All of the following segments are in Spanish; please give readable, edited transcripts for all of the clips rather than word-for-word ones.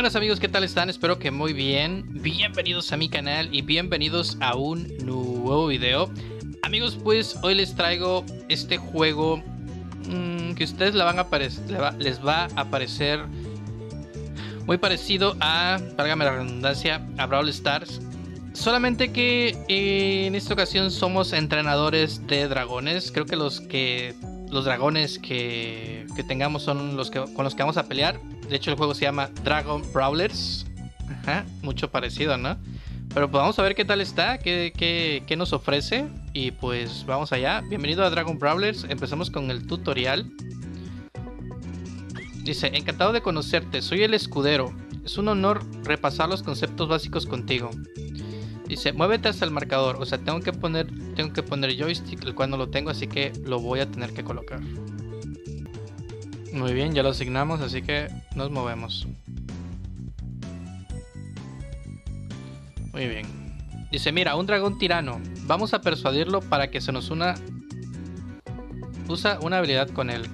Buenas amigos, ¿qué tal están? Espero que muy bien. Bienvenidos a mi canal y bienvenidos a un nuevo video. Amigos, pues hoy les traigo este juego que ustedes les va a parecer muy parecido a, válgame la redundancia, a Brawl Stars. Solamente que en esta ocasión somos entrenadores de dragones. Creo que los dragones que tengamos son los con los que vamos a pelear. De hecho el juego se llama Dragon Brawlers. Ajá, mucho parecido, ¿no? Pero pues vamos a ver qué tal está, qué nos ofrece. Y pues vamos allá. Bienvenido a Dragon Brawlers. Empezamos con el tutorial. Dice, encantado de conocerte, soy el escudero. Es un honor repasar los conceptos básicos contigo. Dice, muévete hasta el marcador. O sea, tengo que poner joystick, el cual no lo tengo, así que lo voy a tener que colocar. Muy bien, ya lo asignamos, así que nos movemos. Muy bien. Dice, mira, un dragón tirano. Vamos a persuadirlo para que se nos una. Usa una habilidad con él.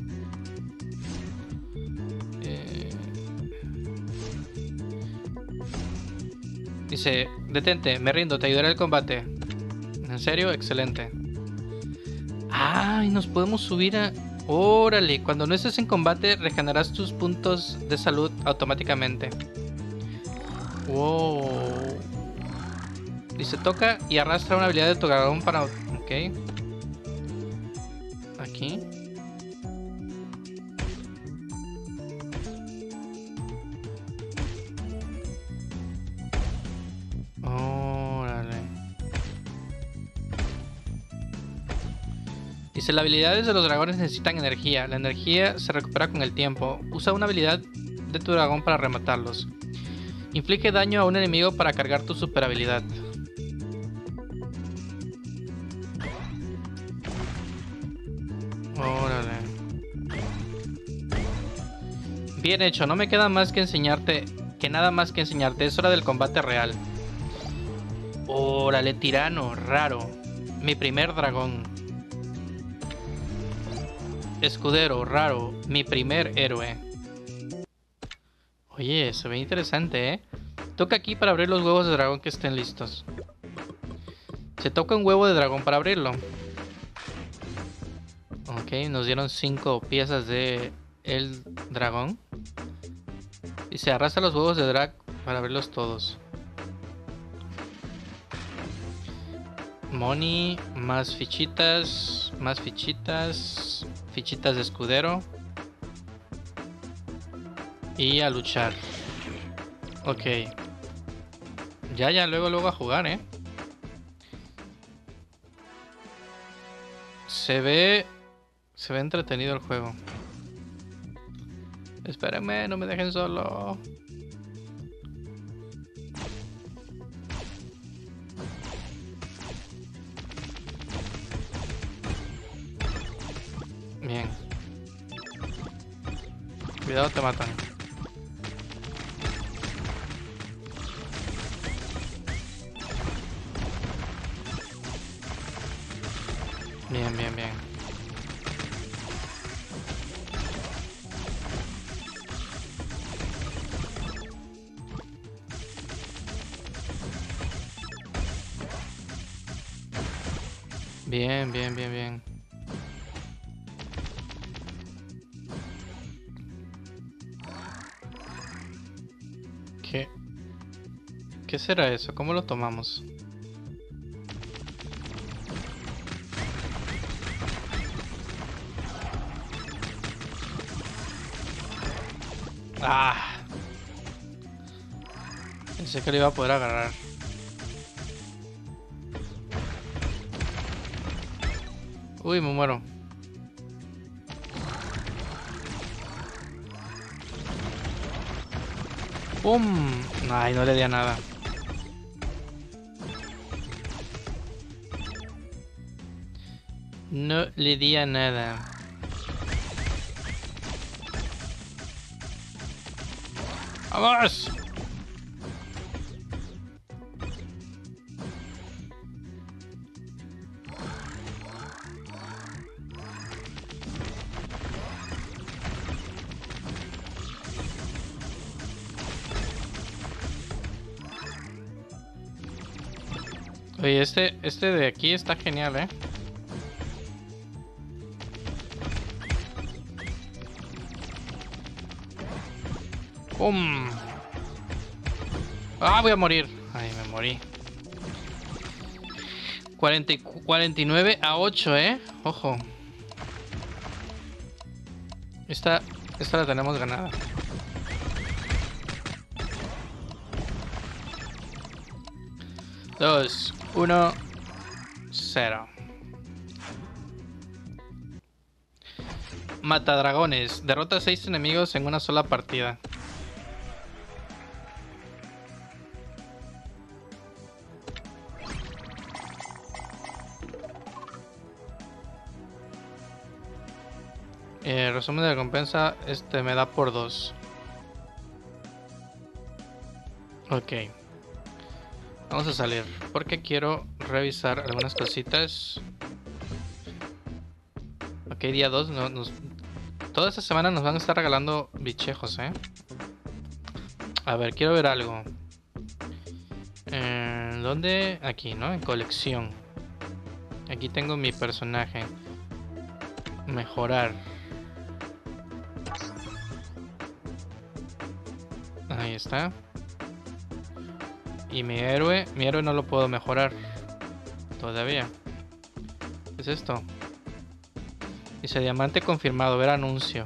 Dice, detente, me rindo, te ayudaré al combate. ¿En serio? Excelente. ¡Ay! Nos podemos subir a... ¡Órale! Cuando no estés en combate, regenerarás tus puntos de salud automáticamente. ¡Wow! Dice, toca y arrastra una habilidad de tu dragón para... Ok. Aquí. Dice, las habilidades de los dragones necesitan energía. La energía se recupera con el tiempo. Usa una habilidad de tu dragón para rematarlos. Inflige daño a un enemigo para cargar tu super habilidad. Órale. Bien hecho, no me queda más que enseñarte. Nada más que enseñarte. Es hora del combate real. Órale, tirano, raro. Mi primer dragón. Escudero, raro, mi primer héroe. Oye, se ve interesante, ¿eh? Toca aquí para abrir los huevos de dragón que estén listos. Se toca un huevo de dragón para abrirlo. Ok, nos dieron 5 piezas de el dragón. Y se arrastra los huevos de drag para abrirlos todos. Money, más fichitas, más fichitas. Fichitas de escudero. Y a luchar. Ok. Ya, luego a jugar, ¿eh? Se ve entretenido el juego. Espérenme, no me dejen solo. Bien. Cuidado, te matan. Bien. Bien. ¿Qué será eso? ¿Cómo lo tomamos? Ah. Pensé que lo iba a poder agarrar. Uy, me muero. ¡Pum! Ay, no le di a nada. No le di a nada. ¡Vamos! Oye, este de aquí está genial, ¿eh? ¡Pum! ¡Ah, voy a morir! Ay, me morí. 49-8, ¿eh? Ojo. Esta la tenemos ganada. Dos, 1, 0. Matadragones. Derrota a 6 enemigos en una sola partida. Resumen de la recompensa, me da por 2. Ok. Vamos a salir, porque quiero revisar algunas cositas. Ok, día 2. Toda esta semana nos van a estar regalando bichejos, ¿eh? A ver, quiero ver algo. ¿Dónde? Aquí, ¿no? En colección. Aquí tengo mi personaje. Mejorar. Ahí está. Y mi héroe no lo puedo mejorar todavía. ¿Qué es esto? Dice diamante confirmado, ver anuncio.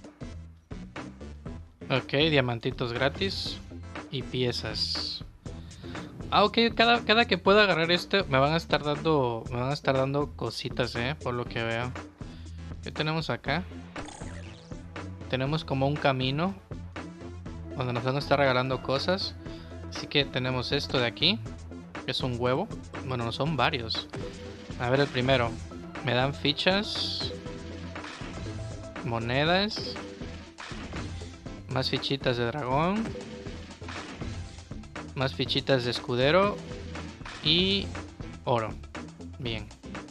Ok, diamantitos gratis. Y piezas. Ah, ok, cada que pueda agarrar este me van a estar dando cositas, por lo que veo. ¿Qué tenemos acá? Tenemos como un camino donde nos van a estar regalando cosas. Así que tenemos esto de aquí, que es un huevo. Bueno, no son varios. A ver el primero. Me dan fichas, monedas, más fichitas de dragón, más fichitas de escudero y oro. Bien.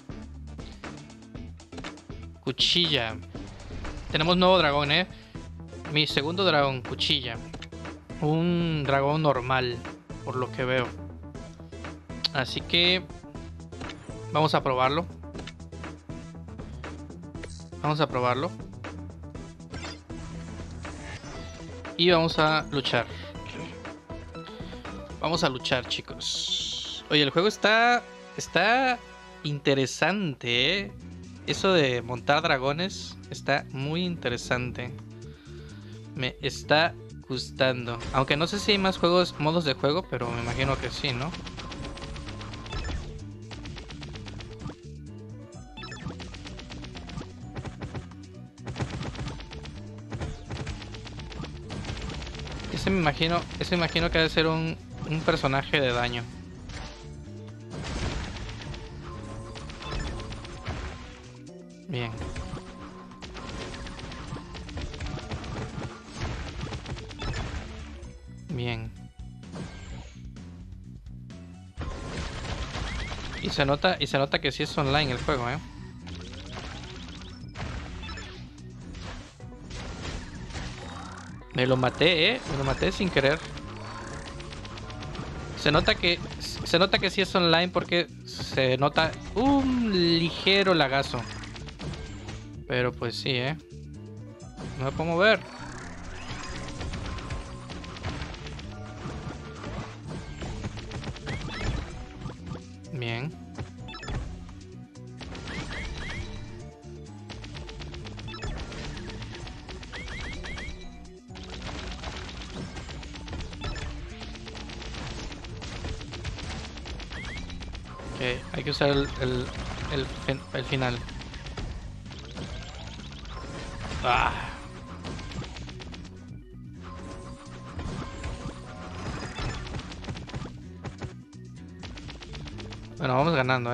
Cuchilla. Tenemos nuevo dragón, Mi segundo dragón, cuchilla. Un dragón normal, por lo que veo. Así que vamos a probarlo. Vamos a probarlo. Y vamos a luchar. Vamos a luchar, chicos. Oye, el juego está interesante, Eso de montar dragones está muy interesante. Me está gustando. Aunque no sé si hay más modos de juego, pero me imagino que sí, ¿no? Ese me imagino que debe ser un personaje de daño. Bien. Bien. Y se nota que sí es online el juego, Me lo maté, Me lo maté sin querer. Se nota que sí es online porque se nota un ligero lagazo. Pero pues sí, no me puedo mover. Bien. Ok, hay que usar el final. Ah. Bueno, vamos ganando,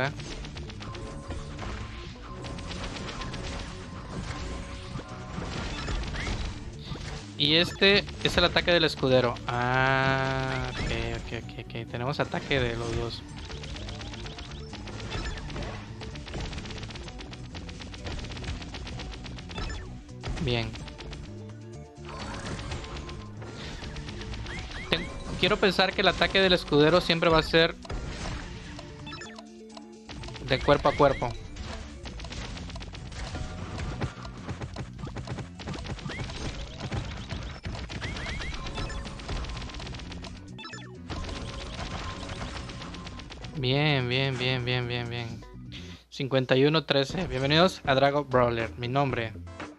Y este es el ataque del escudero. Ah, ok. Tenemos ataque de los dos. Bien. Quiero pensar que el ataque del escudero siempre va a ser de cuerpo a cuerpo. Bien, bien, bien, bien, bien, bien. 51-13. Bienvenidos a Dragon Brawler. Mi nombre.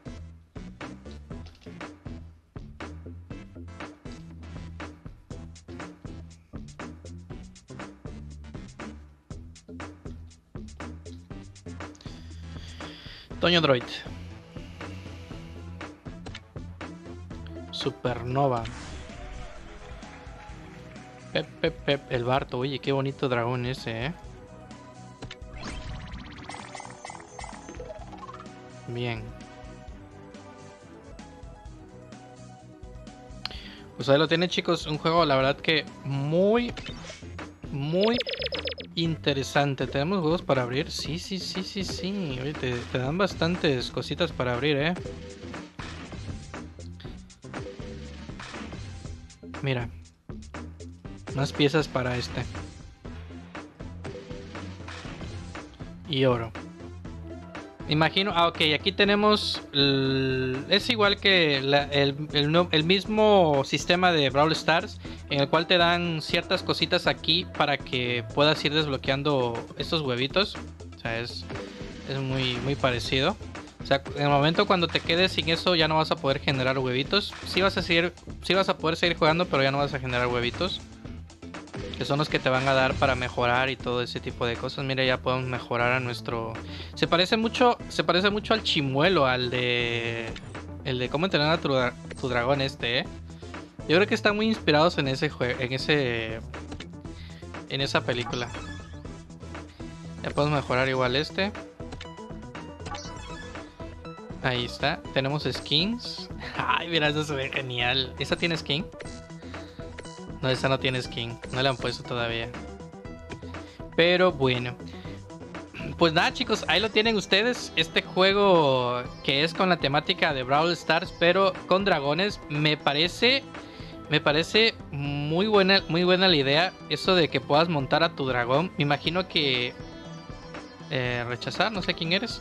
Toño Droid. Supernova. Pep, el Barto. Oye, qué bonito dragón ese, Bien. Pues ahí lo tienen, chicos. Un juego, la verdad que muy interesante. ¿Tenemos juegos para abrir? Sí. Oye, te dan bastantes cositas para abrir, Mira. Más piezas para este. Y oro. Imagino, ok, aquí tenemos, es igual que el mismo sistema de Brawl Stars, en el cual te dan ciertas cositas aquí para que puedas ir desbloqueando estos huevitos. O sea, es muy parecido. O sea, en el momento cuando te quedes sin eso ya no vas a poder generar huevitos. Sí vas a poder seguir jugando, pero ya no vas a generar huevitos, que son los que te van a dar para mejorar y todo ese tipo de cosas. Mira, ya podemos mejorar a nuestro... Se parece mucho al chimuelo, el de cómo entrenar a tu dragón Yo creo que están muy inspirados en ese juego, en esa película. Ya podemos mejorar igual este. Ahí está. Tenemos skins. Ay, mira, eso se ve genial. ¿Esa tiene skin? No, esta no tiene skin. No la han puesto todavía. Pero bueno. Pues nada, chicos, ahí lo tienen ustedes. Este juego que es con la temática de Brawl Stars, pero con dragones. Me parece muy buena la idea. Eso de que puedas montar a tu dragón. Me imagino que... rechazar, no sé quién eres.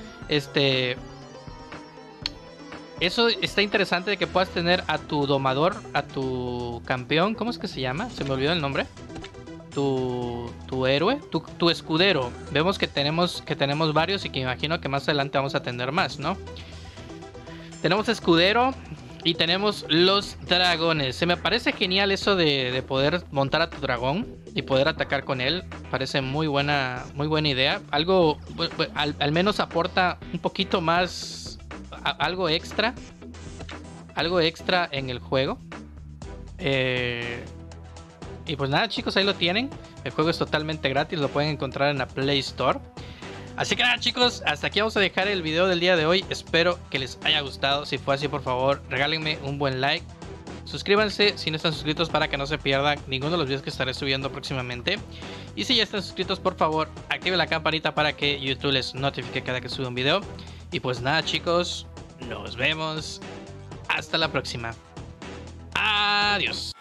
Eso está interesante, de que puedas tener a tu domador, a tu campeón. ¿Cómo es que se llama? Se me olvidó el nombre. Tu héroe, tu escudero. Vemos que tenemos varios y que imagino que más adelante vamos a tener más, ¿no? Tenemos escudero y tenemos los dragones. Se me parece genial eso de poder montar a tu dragón y poder atacar con él. Parece muy buena idea. Algo, al menos aporta un poquito más, algo extra en el juego. Y pues nada, chicos, ahí lo tienen. El juego es totalmente gratis, lo pueden encontrar en la Play Store. Así que nada, chicos, hasta aquí vamos a dejar el video del día de hoy. Espero que les haya gustado. Si fue así, por favor, regálenme un buen like. Suscríbanse si no están suscritos para que no se pierdan ninguno de los videos que estaré subiendo próximamente. Y si ya están suscritos, por favor, activen la campanita para que YouTube les notifique cada que suba un video. Y pues nada, chicos, nos vemos. Hasta la próxima. Adiós.